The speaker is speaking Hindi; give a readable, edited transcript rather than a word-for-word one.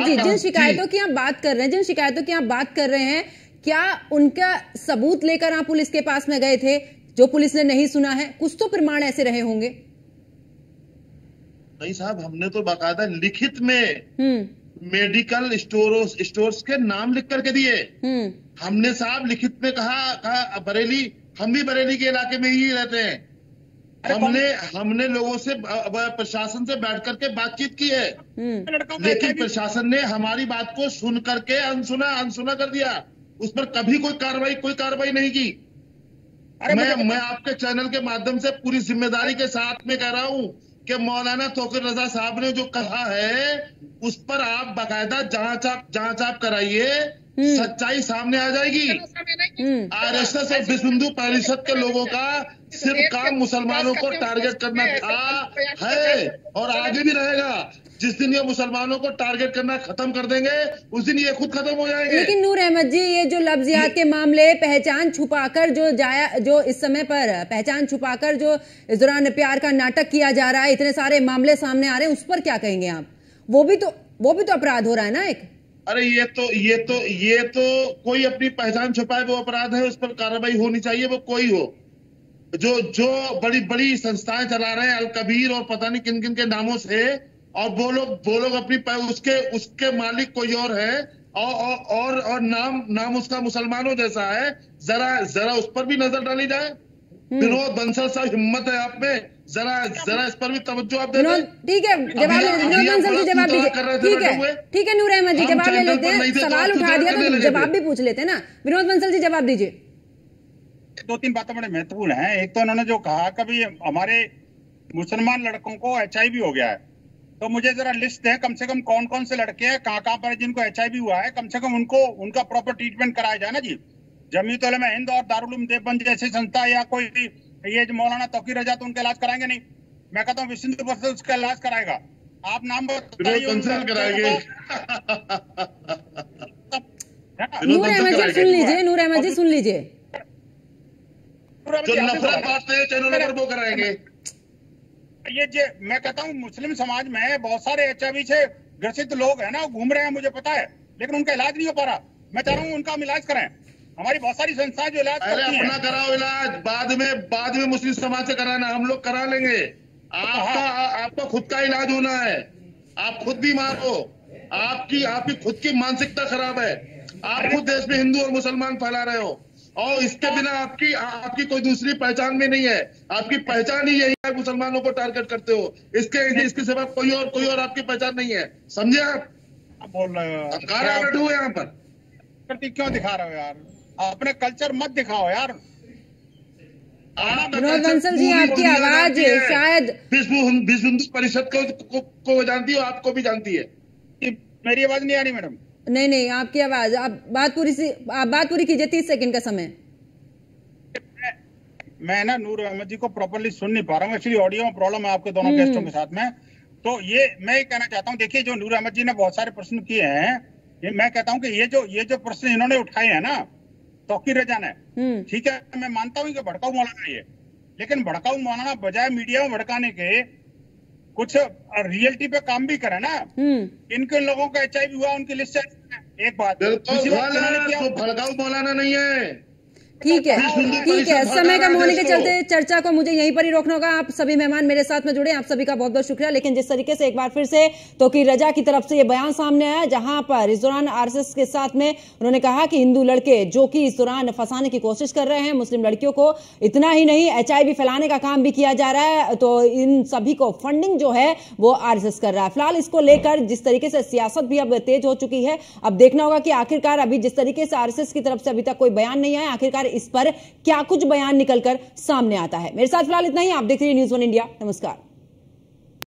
जी, जिन शिकायतों की आप बात कर रहे हैं, क्या उनका सबूत लेकर आप पुलिस के पास में गए थे जो पुलिस ने नहीं सुना है? कुछ तो प्रमाण ऐसे रहे होंगे। नहीं साहब, हमने तो बाकायदा लिखित में मेडिकल स्टोर्स के नाम लिख करके दिए। हमने साहब लिखित में कहा बरेली, हम भी बरेली के इलाके में ही रहते हैं। हमने लोगों से, प्रशासन से बैठ करके बातचीत की है, लेकिन प्रशासन ने हमारी बात को सुन करके अनसुना कर दिया। उस पर कभी कोई कार्रवाई नहीं की। मैं आपके चैनल के माध्यम से पूरी जिम्मेदारी के साथ में कह रहा हूं कि मौलाना तौकीर रजा साहब ने जो कहा है उस पर आप बाकायदा जांच आप कराइए, सच्चाई सामने आ जाएगी। आरएसएस और विश्व हिंदू परिषद के लोगों का सिर्फ काम मुसलमानों को टारगेट करना था, है और आगे भी रहेगा। जिस दिन ये मुसलमानों को टारगेट करना खत्म कर देंगे उस दिन ये खुद खत्म हो जाएंगे। लेकिन नूर अहमद जी, ये जो लफ्जियात के मामले, पहचान छुपाकर जो इस समय पर पहचान छुपाकर जो इस दौरान प्यार का नाटक किया जा रहा है, इतने सारे मामले सामने आ रहे हैं, उस पर क्या कहेंगे आप? वो भी तो अपराध हो रहा है ना एक। अरे ये तो कोई अपनी पहचान छुपाए वो अपराध है, उस पर कार्रवाई होनी चाहिए, वो कोई हो। जो बड़ी संस्थाएं चला रहे हैं, अल कबीर और पता नहीं किन किन के नामों से, और वो लोग अपनी उसके मालिक कोई और है, और नाम उसका मुसलमानों जैसा है। जरा उस पर भी नजर डाली जाए। विनोद बंसल साहब, हिम्मत है आप में, जरा इस पर भी तवज्जो आप दें। ठीक है, जवाब विनोद बंसल जी जवाब दीजिए। ठीक है नूर अहमद जी, जवाब ले लेते हैं। सवाल उठा दिया तो जवाब भी पूछ लेते हैं ना। विनोद बंसल जी जवाब दीजिए। 2-3 बातें बड़े महत्वपूर्ण हैं। एक तो उन्होंने जो कहा कभी हमारे मुसलमान लड़कों को HIV हो गया है, तो मुझे जरा लिस्ट दें कम से कम कौन कौन से लड़के हैं, कहाँ पर जिनको HIV हुआ है, कम से कम उनका प्रॉपर ट्रीटमेंट कराया जाए ना जी। जमीयत उलमा हिंद और दारुल उलूम देवबंद जैसी संस्था या कोई ये जो मौलाना तौकीर रजा, तो उनका इलाज कराएंगे नहीं। मैं कहता हूँ विश्व हिंदू परिषद उसका इलाज कराएगा। आप नाम बताइए। नूर अहमद जी सुन लीजिए। जो नफरत बांटते हैं चैनलों पर वो कराएंगे। ये मैं कहता हूँ मुस्लिम समाज में बहुत सारे HIV से ग्रसित लोग हैं ना, घूम रहे हैं, मुझे पता है, लेकिन उनका इलाज नहीं हो पा रहा। मैं चाह रहा हूँ उनका हम इलाज कराएं। हमारी बहुत सारी संस्थाएं जो इलाज करती हैं। अपना कराओ इलाज, बाद में मुस्लिम समाज से कराना, हम लोग करा लेंगे। आपका खुद का इलाज होना है। आप खुद बीमार हो, आपकी खुद की मानसिकता खराब है। आप खुद देश में हिंदू और मुसलमान फैला रहे हो, और इसके बिना आपकी कोई दूसरी पहचान में नहीं है। आपकी पहचान ही यही है, मुसलमानों को टारगेट करते हो। इसके सिवा कोई और आपकी पहचान नहीं है। समझे आप? बोल रहे हो कारा बैठू यहाँ पर क्यों दिखा रहे हो यार? अपने कल्चर मत दिखाओ यार। विनोद बंसल जी, आपकी आवाज शायद विश्व हिंदू परिषद को जानती हो, आपको भी जानती है। मेरी आवाज नहीं आ रही मैडम? नहीं, आपकी आवाज, आप बात पूरी कीजिए। 30 सेकंड का समय। मैं ना नूर अहमद जी को प्रॉपर्ली सुन नहीं पा रहा हूँ। एक्चुअली ऑडियो में प्रॉब्लम है आपके दोनों गेस्टों के साथ में। तो मैं ये कहना चाहता हूँ, देखिए जो नूर अहमद जी ने बहुत सारे प्रश्न किए हैं, मैं कहता हूँ कि ये जो प्रश्न इन्होंने उठाए हैं ना तौकीर रजा ने, ठीक है, मैं मानता हूँ कि भड़काऊ मौलाना ये, लेकिन भड़काऊ मौलाना बजाय मीडिया में भड़काने के कुछ रियलिटी पे काम भी करे ना। इनके लोगों का HIV हुआ, उनकी लिस्ट एक बात। भड़काऊ मौलाना नहीं है। ठीक है, समय कम होने के चलते चर्चा को मुझे यहीं पर ही रोकना होगा। आप सभी मेहमान मेरे साथ में जुड़े, आप सभी का बहुत बहुत शुक्रिया। लेकिन जिस तरीके से एक बार फिर से तौकीर रजा की तरफ से ये बयान सामने आया, जहां पर इस दौरान RSS के साथ में उन्होंने कहा कि हिंदू लड़के जो कि इस दौरान फंसाने की कोशिश कर रहे हैं मुस्लिम लड़कियों को, इतना ही नहीं HIV फैलाने का काम भी किया जा रहा है, तो इन सभी को फंडिंग जो है वो RSS कर रहा है। फिलहाल इसको लेकर जिस तरीके से सियासत भी अब तेज हो चुकी है, अब देखना होगा कि आखिरकार अभी जिस तरीके से RSS की तरफ से अभी तक कोई बयान नहीं आया, आखिरकार इस पर क्या कुछ बयान निकलकर सामने आता है। मेरे साथ फिलहाल इतना ही। आप देख रहे हैं न्यूज़ 1 इंडिया। नमस्कार।